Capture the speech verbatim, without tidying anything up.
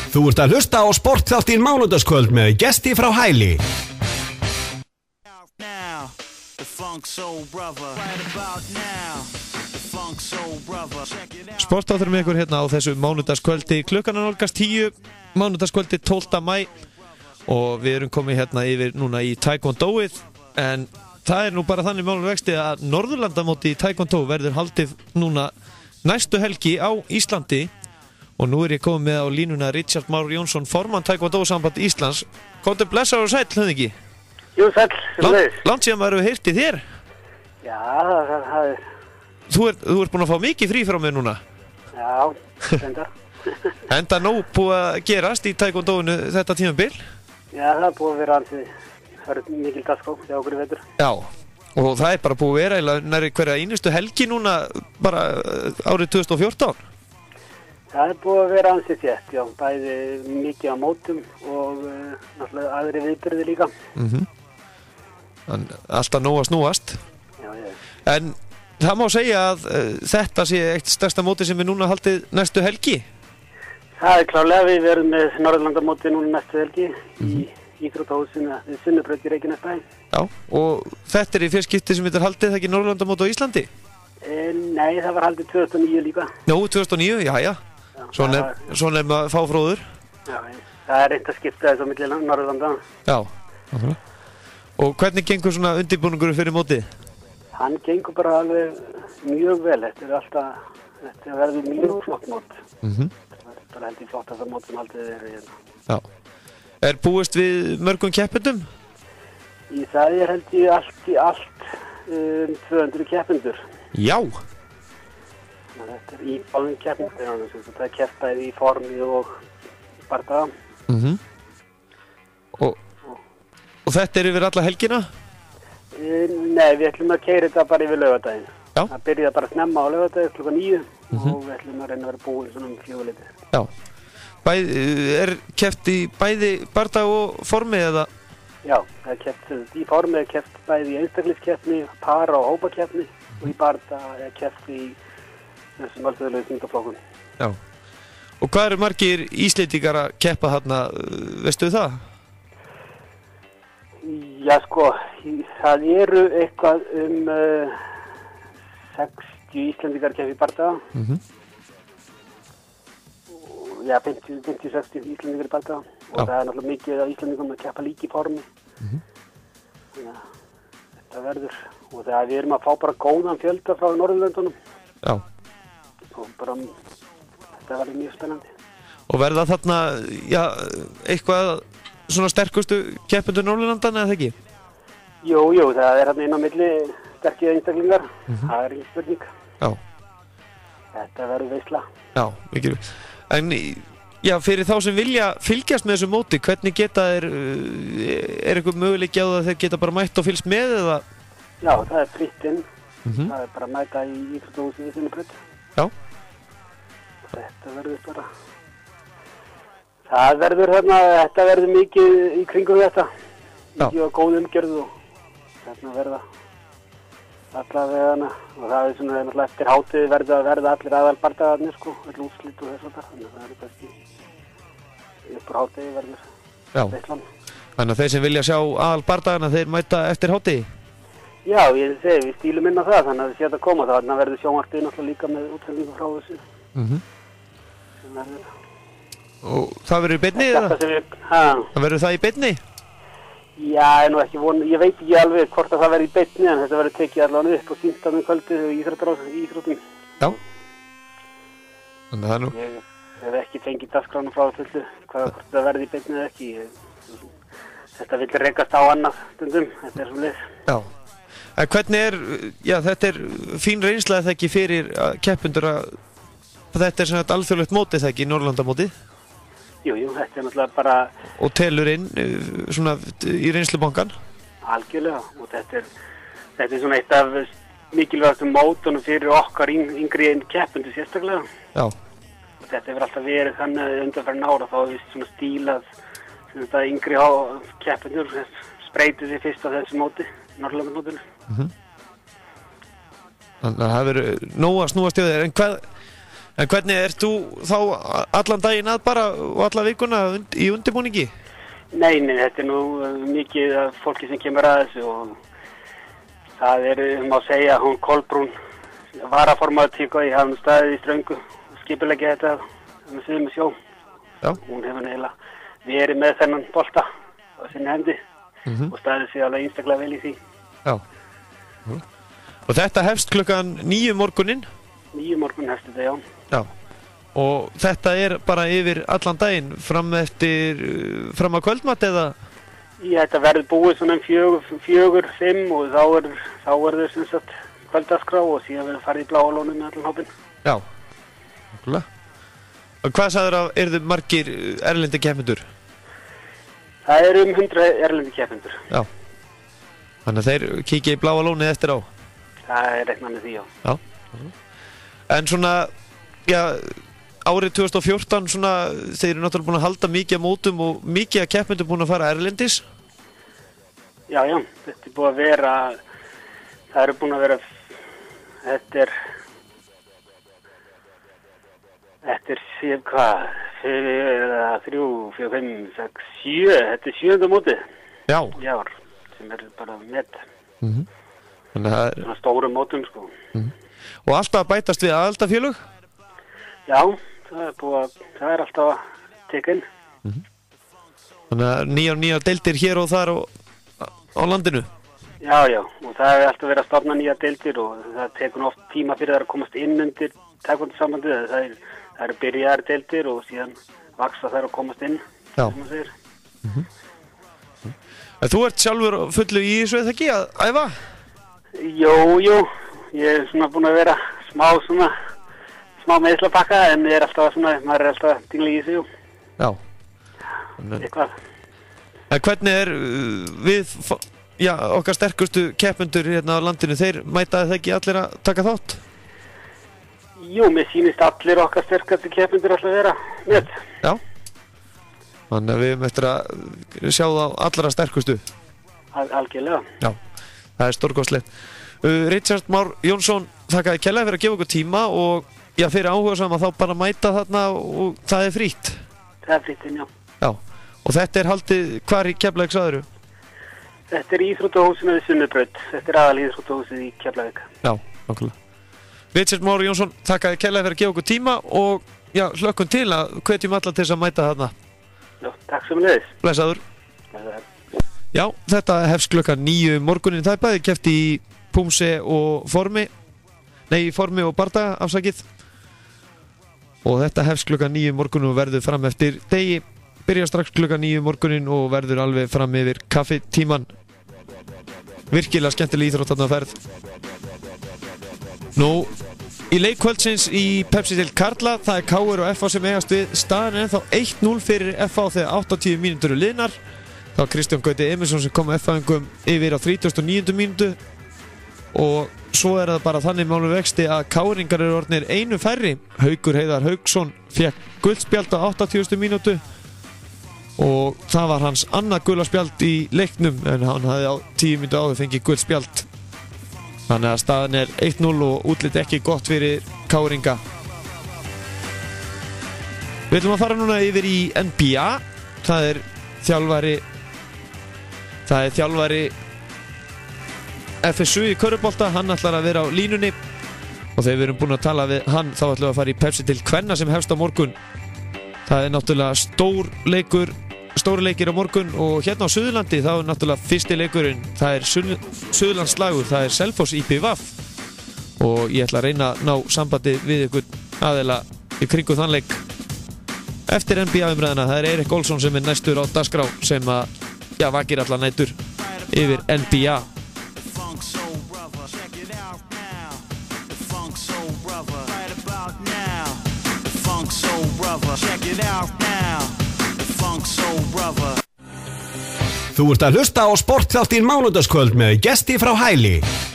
Þú ert að hlusta á sportþáttinn Mánudagskvöld með gesti frá Hæli. Sportþáttur með ykkur hérna á þessu mánudagskvöldi. Klukkan er nálgast tíu, mánudagskvöldi tólfta maí og við erum komið hérna yfir núna í Taekwondo-ið, en það er nú bara þannig málum vexti að Norðurlandamóti í Taekwondo verður haldið núna næstu helgi á Íslandi og nú er ég komið með á línuna Richard Már Jónsson, formann Taekwondo-samband Íslands. Komdu blessaður og sæll, höfðu ekki? Jú, sæll, sem leiðis. Langt síðan maður hefur heyrt í þér. Já, það, það er... Þú ert, þú ert búin að fá mikið frí frá mér núna. Já, enda. Enda nóg búið að gerast í Taekwondo-inu þetta tímabil. Já, það er búið að vera ansið, það er mikil dagskrá hjá okkur í vetur. Já, og það er bara búið að vera eiginlega nærri hverja einustu helgi núna bara árið tvö þúsund og fjórtán. Það er búið að vera ansið þétt, já, bæði mikið á mótum og uh, náttúrulega aðri viðburði líka. Mhm. Mm Alltaf nóg að snúast. Já, já. En það má segja að uh, þetta sé eitt stærsta móti sem við núna haldið næstu helgi. Það er klárlega, við verðum með Norðurlandamóti núna næstu helgi mm-hmm. í íþróttahúsinu við Sunnubraut í Reykjanesbæ. Já, og þetta er í fyrst skipti sem þetta er haldið, það ekki Norðurlandamóti á Íslandi? E, nei, það var haldið tvö þúsund og níu líka. Jó, tvö þúsund og níu, já, já. já Svona er, svona er maður fáfróður. Já, það er reynt að skipta þessu á milli Norðurlanda. Já, okay. Og hvernig gengur svona undirbúningur fyrir mótið? Hann gengur bara alveg mjög vel, þetta er alltaf, þetta verður mjög flott mót. Mhm. Það er held í flott að það mót sem aldrei er hérna. Já. Er búist við mörgum keppendum? Í það er held í allt í allt um, tvö hundruð keppendur. Já. Þetta er í báðum keppendur, það er keppað í formi og bardaga. Mhm. Og, og þetta er yfir alla helgina? E, nei, við ætlum að keyra þetta bara yfir laugardaginn. Já. Það byrjaði bara snemma á laugardaginn klukkan níu mm-hmm. og við ætlum að reyna að vera búin svona um fjögurleytið. Já. Bæð, er keppt í bæði bardag og formi eða? Já, það er keppt í formi, er keppt bæði í einstaklingskeppni, para og hópakeppni mm. og í bardag er keppt í þessum alþjóðlegu þyngdarflokkum. Já. Og hvað eru margir Íslendingar að keppa þarna, veistu það? Já, sko, það eru eitthvað um uh, sextíu Íslendingar keppa í bardaga. Mhm. Já, fimmtíu til sextíu Íslendingar í bardaga og Já. Það er náttúrulega mikið af Íslendingum að keppa líka í formi. Mhm. Þannig að þetta verður, og það er við erum að fá bara góðan fjölda frá Norðurlöndunum. Já. Og bara, þetta verður mjög spennandi. Og verða þarna, já, eitthvað svona sterkustu keppendur Norðurlandana eða ekki? Jú, jú, það er hérna inn á milli sterkir einstaklingar, mm-hmm. það er ekki spurning. Já. Þetta verður veisla. Já, mikil. En já, fyrir þá sem vilja fylgjast með þessu móti, hvernig geta þeir, er eitthvað möguleiki á það að þeir geta bara mætt og fylgst með eða? Já, það er fritt inn, mm-hmm. það er bara að mæta í íþróttahúsinu við Sunnubraut. Já. Þetta verður bara, það verður hérna, þetta verður mikið í kringum þetta, mikið og góð umgjörð og þetta verða allavega hana og það er svona náttúrulega eftir hátíð verða að verða allir aðalbardagarnir sko, öll úrslit og þess að það, þannig að það er kannski uppur hátíð verður veislan. Þannig að þeir sem vilja sjá aðalbardagarna þeir mæta eftir hátíð? Já, ég segi, við stílum inn á það, þannig að það sé að koma það, þannig að verður sjónvarpið náttúrulega líka með útsendingu frá þessu. Mhm. Sem verður. Og það verður í beinni eða? Við, það verður það í beinni? Já, ég, nú ekki von, ég veit ekki alveg hvort að það verður í beinni en þetta verður tekið allavega upp og sýnt á með kvöldið og íþróttum. Já. Þannig að það nú. Ég hef ekki fengið dagskrána frá fullu hvað hvort það verður í beinni eða ekki. Ég, þetta vil rekast á annað stundum, þetta er svona leið. Já. En hvernig er, já þetta er fín reynsla eða ekki fyrir keppendur að þetta er svona alþjóðlegt mótið það ekki, Norðurlandamótið? Jú, jú, þetta er náttúrulega bara... Og telur inn svona í reynslubankan? Algjörlega, og þetta er, þetta er svona eitt af mikilvægastum mótunum fyrir okkar yngri keppendur sérstaklega. Já. Og þetta hefur alltaf verið þannig undanfarinn ára, þá hefur við svona stílað svona þetta yngri keppendur spreytið sig fyrst á þessu móti, En hvernig ert þú þá allan daginn að bara og alla vikuna í undirbúningi? Nei, nei, þetta er nú mikið af fólki sem kemur að þessu og það er, má segja, hún Kolbrún varaformaður tíka í hafnum staðið í Ströngu og skipulegja þetta með Suður með sjó. Já. Hún hefur eiginlega verið með þennan bolta á sinni hendi mm-hmm. og staðið sig alveg einstaklega vel í því. Já. Mm. Og þetta hefst klukkan níu morguninn? Níu morgun hefst þetta, já. Já. Og þetta er bara yfir allan daginn fram eftir, fram að kvöldmatt eða? Já, þetta verður búið svona um fjögur, fjögur, fimm og þá er, þá er þau sem sagt kvöldaskrá og síðan verður farið í Bláa lónið með allan hópinn. Já, okkurlega. Og hvað sagður að eru þið margir erlendi keppendur? Það eru um hundrað erlendi keppendur. Já. Þannig að þeir kíkja í Bláa lónið eftir á? Það er reiknað með því, já. Já. En svona, já, árið tvö þúsund og fjórtán svona, þeir eru náttúrulega búin að halda mikið á mótum og mikið að keppendum búin að fara erlendis? Já, já, þetta er búin að vera, það eru búin að vera, þetta er, þetta er síðan hvað, fyrir þrjú, fjögur, fimm, sex, sjö, þetta er sjöunda mótið. Já. Já, sem er bara með. Mhm. Þannig að það er... Svona stórum mótum, sko. Mhm. Og alltaf að bætast við aðaldafélög? Já, það er búið að, það er alltaf að teka inn. Mm-hmm. Þannig að nýja og nýja deildir hér og þar og, á landinu? Já, já, og það er alltaf verið að stofna nýja deildir og það tekur oft tíma fyrir það að komast inn undir taekwondo-sambandið. Það er, það eru byrjaðar deildir og síðan vaksa þær að komast inn, já. sem maður segir. Mm-hmm. En þú ert sjálfur fullu í þessu eða ekki að æfa? Jú, jú, ég er svona búin að vera smá svona, smá meðslapakka en ég er alltaf svona, maður er alltaf dingli í þessu, jú. Já. Eitthvað. En hvernig er við, já, okkar sterkustu keppendur hérna á landinu, þeir mætaði það ekki allir að taka þátt? Jú, mér sýnist allir okkar sterkustu keppendur alltaf vera með. Já. Þannig að við erum eftir að sjá þá allra sterkustu. Al algjörlega. Já, það er stórkostlegt. Uh, Richard Már Jónsson, þakkaði kærlega fyrir að gefa okkur tíma og já, fyrir áhugasama þá bara mæta þarna og það er frítt. Það er frítt, já. Já, og þetta er haldið hvar í Keflavík sagðirðu? Þetta er íþróttahúsinu við Sunnubraut. Þetta er aðal íþróttahúsið í Keflavík. Já, nákvæmlega. Richard Már Jónsson, þakkaði kærlega fyrir að gefa okkur tíma og já, hlökkum til að hvetjum alla til þess að mæta þarna. Já, takk sömuleiðis. Blessaður. Blessaður. Já, þetta hefst klukkan níu morgunin. Það er bæði keppt í Pumse og formi. Nei, formi og bardaga, afsakið. Og þetta hefst klukkan níu morgunin og verður fram eftir degi. Byrja strax klukkan níu morgunin og verður alveg fram yfir kaffitíman. Virkilega skemmtileg íþróttaferð. Nú, í leik kvöldsins í Pepsi-deild karla, það er K R og F A sem eigast við. Staðan er ennþá eitt núll fyrir F A þegar áttatíu mínútur eru liðnar. Það var Kristján Gauti Emilsson sem kom F A-ingum yfir á þrítugasta og níundu mínútu. Og svo er það bara þannig málum vexti að Káringar eru orðnir einu færri. Haukur Heiðar Hauksson fékk guldspjald á áttatíustu mínútu og það var hans annað gula spjald í leiknum en hann hafði á tíu mínútu áður fengið guldspjald. Þannig að staðan er eitt núll og útlit ekki gott fyrir Káringa. Við ætlum að fara núna yfir í N B A. Það er þjálfari Það er þjálfari F S U í körfubolta, hann ætlar að vera á línunni og þegar við erum búin að tala við hann þá ætlum við að fara í Pepsi til kvenna sem hefst á morgun. Það er náttúrulega stór leikur, stóri leikir á morgun og hérna á Suðurlandi þá er náttúrulega fyrsti leikurinn, það er Suðurlandsslagur, það er Selfoss I P V A og ég ætla að reyna að ná sambandi við ykkur aðeila í kringu þann leik eftir N B A umræðina. Það er Erik Olsson sem er næstur á dagskrá sem að, já, vakir allar nætur yfir N B A. Þú ert að hlusta á Sportþáttinn mánudagskvöld með gesti frá Hæli.